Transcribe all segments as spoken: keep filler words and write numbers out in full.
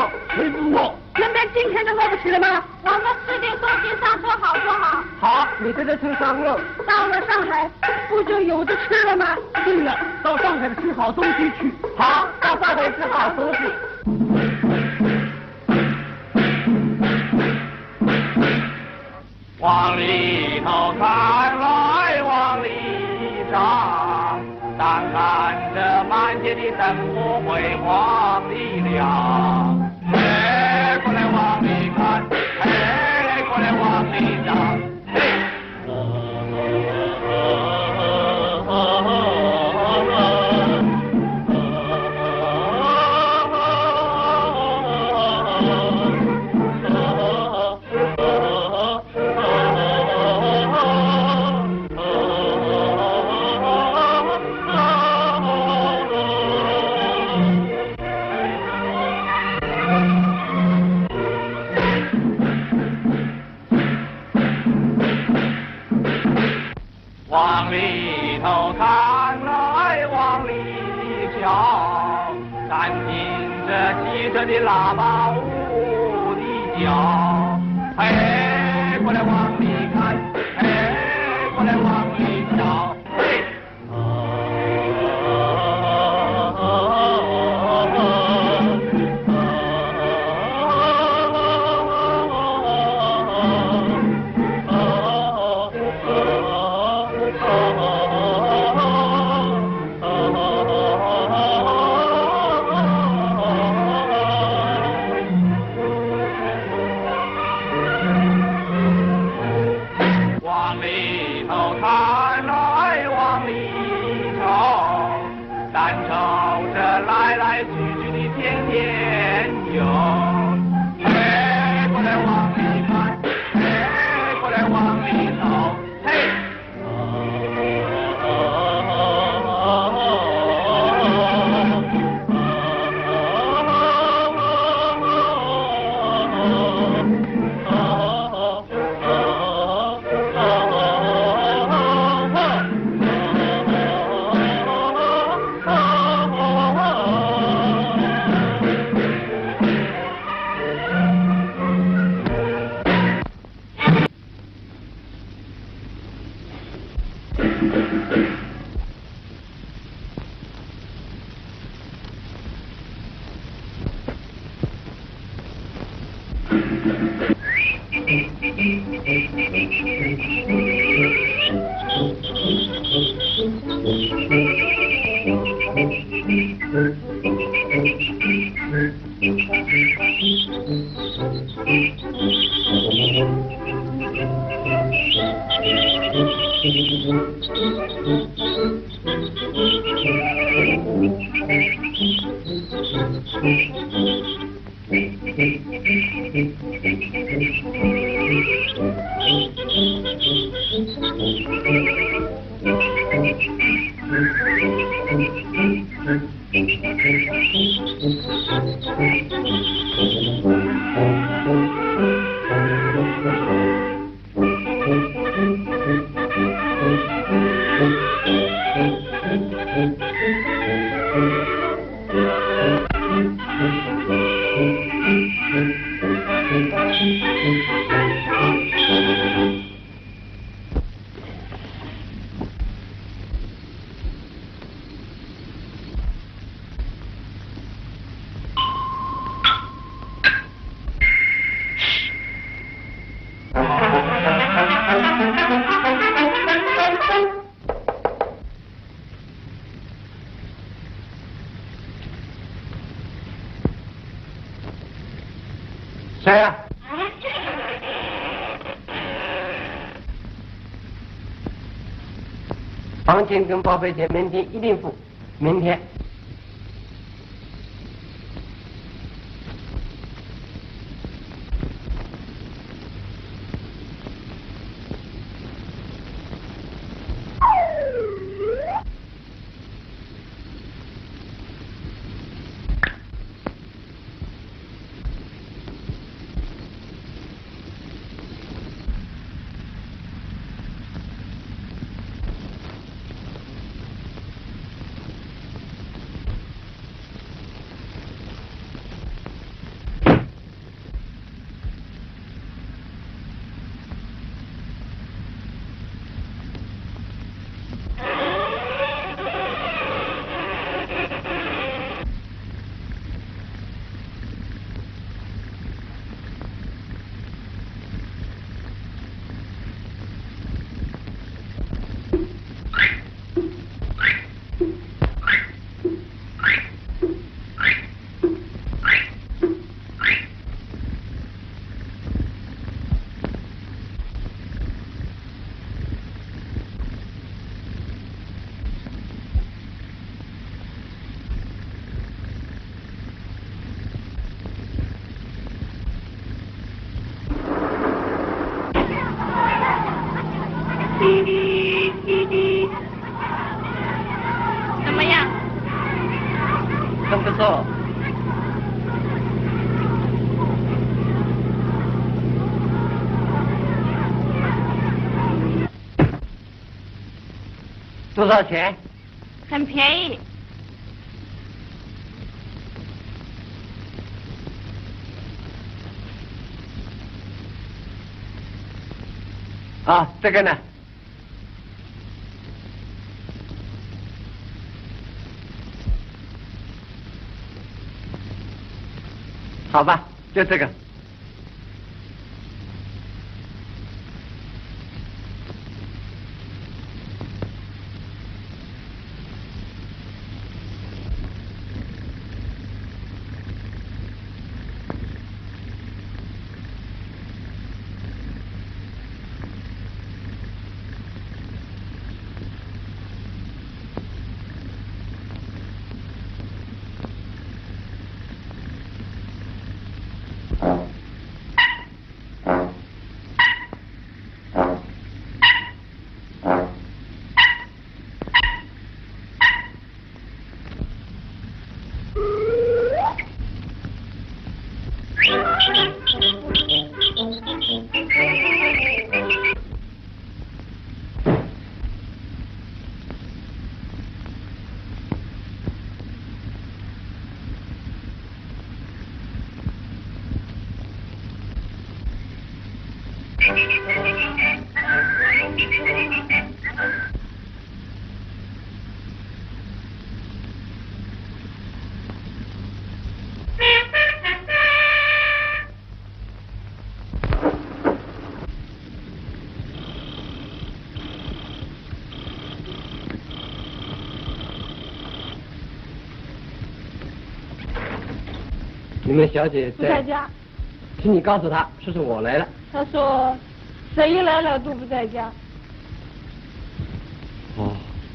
好，说服我。 那边今天就过不去了吗？我们四点钟进上车，好不好？ 好，你这就去上路。 到了上海，不就有的吃了吗？ 对了，到上海吃好东西去。好，到上海吃好东西。往里头看来，往里找，但看着满街的灯火辉煌的亮。哎，过来往里看，哎，过来往里找，嘿。往里头看来，往里瞧，但听着汽车的喇叭呜的叫。哎，过来往里看，哎，过来往里瞧，嘿。谁呀、啊？房钱跟报备钱明天一定付，明天。 怎么样？ 真不错。多少钱？ 很便宜。 啊，这个呢？好吧，就这个。你们小姐不在家， 请你告诉她，说是我来了。 他说谁来了都不在家。 哦。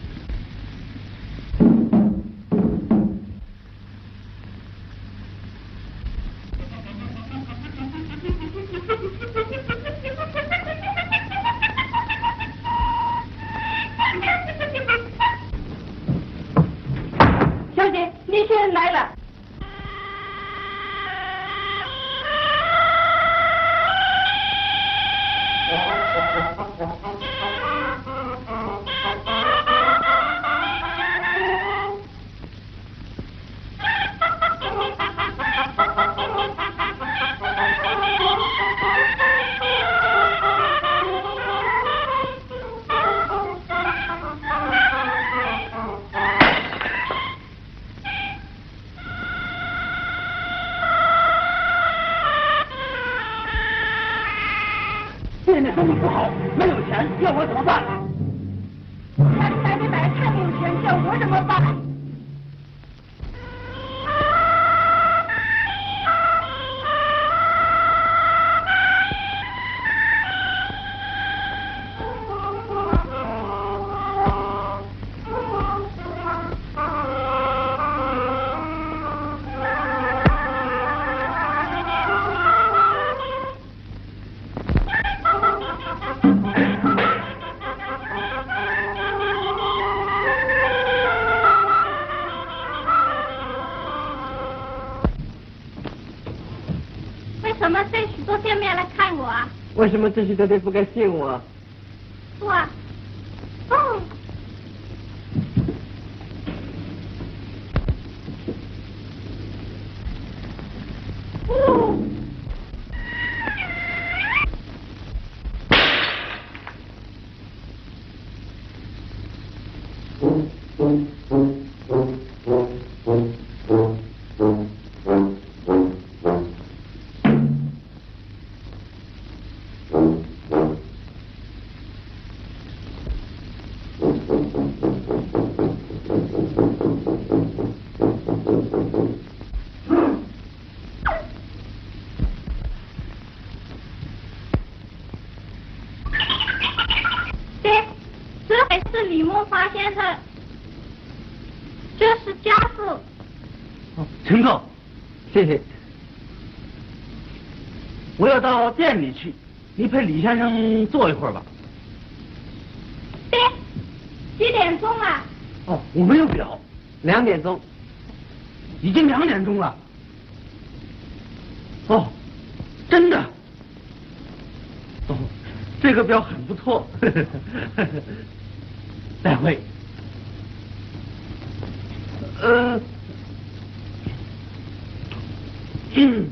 小姐，你先人来了。 现在生意不好，没有钱，要我怎么办？ 家里买没买菜没有钱，叫我怎么办？为什么这许多店面来看我啊？ 为什么这些都得不该信我？ 不啊，哦。哦。对，这还是李梦华先生，这是家父。 哦，陈总，谢谢。我要到店里去，你陪李先生坐一会儿吧。 几点钟了？ 哦，我没有表，两点钟，已经两点钟了。哦，真的。哦，这个表很不错。再会。呃，嗯。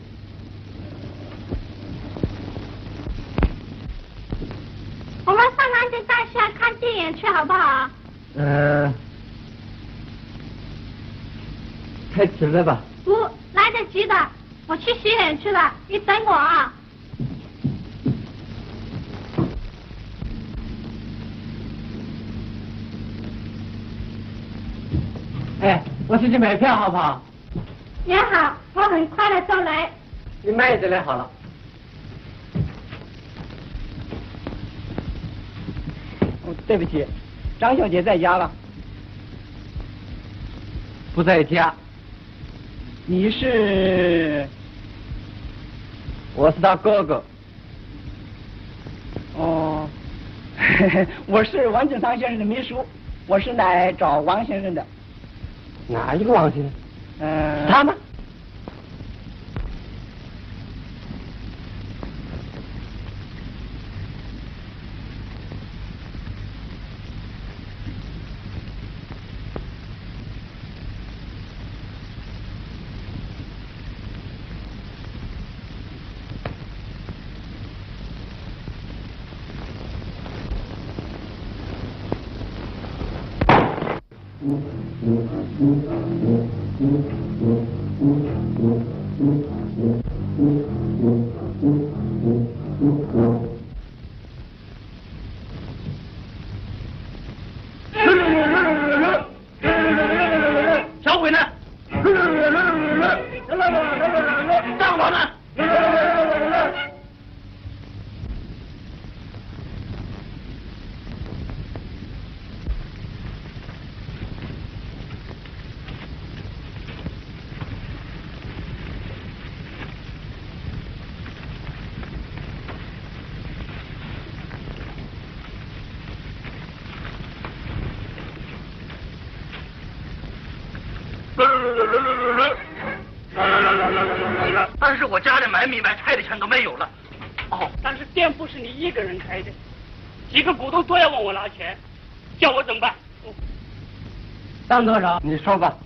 我们上南京大厦看电影去好不好？ 呃，太迟了吧？ 不，来得及的。我去洗脸去了，你等我啊。 哎，我去去买票好不好？ 也好，我很快的就来。 你慢着来好了。 哦，对不起，张小姐在家了。 不在家。 你是？ 我是他哥哥。 哦，我是王景堂先生的秘书，我是来找王先生的。 哪一个王先生？ 嗯、呃， 他吗？小鬼呢？张老呢？但是我家里买米买菜的钱都没有了。 哦，但是店铺是你一个人开的，几个股东都要问我拿钱，叫我怎么办？哦， 当多少？你说吧。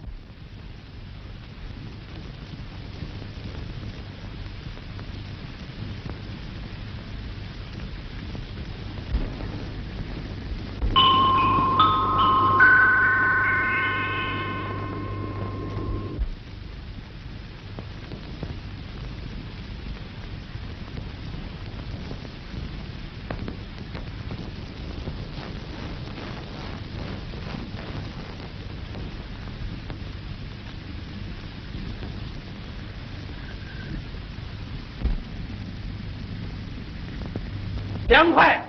两块。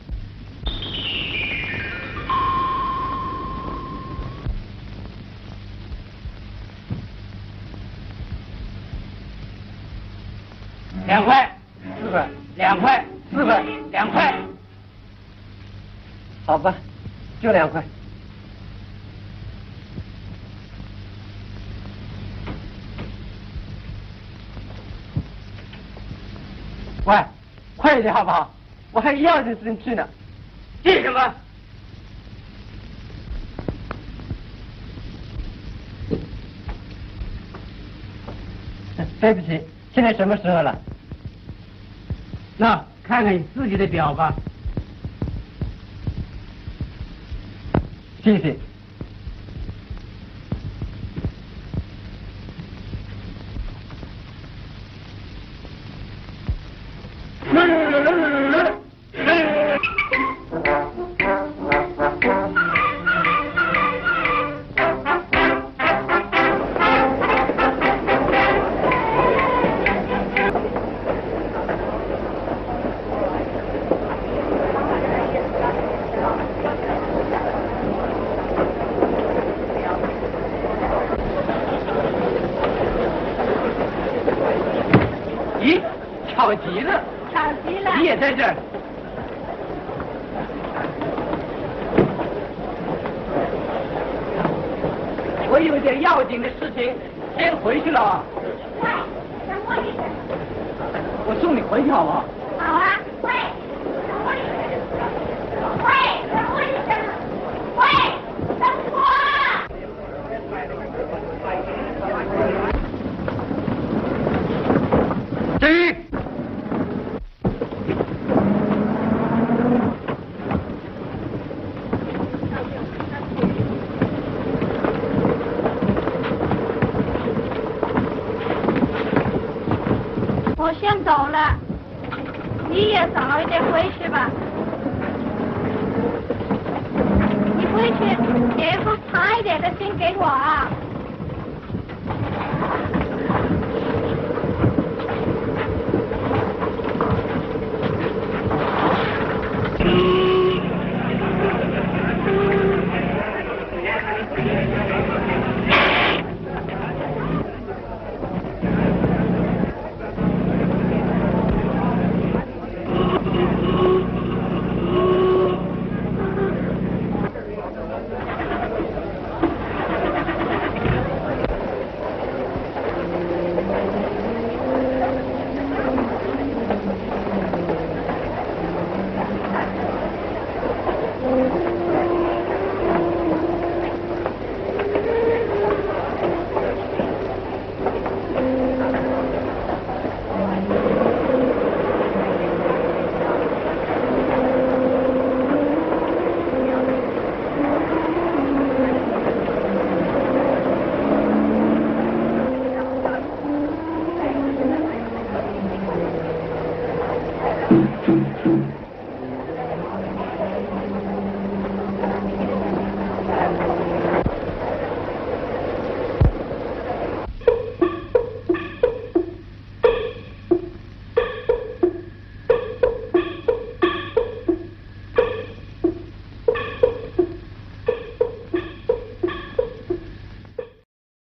两块，四块，两块，四块，两块。好吧，就两块。喂，快一点好不好？我还有要紧事情去呢。急什么？对不起，现在什么时候了？那看看你自己的表吧。谢谢。咦，巧极了！ 巧极了！ 你也在这儿？ 我有点要紧的事情，先回去了。 喂，等我一下。 我送你回去好不好？ 好啊，喂，等我一下。喂，等我一下。喂，等我。 停！ 我先走了，你也早一点回去吧。你回去写封长一点的信给我啊。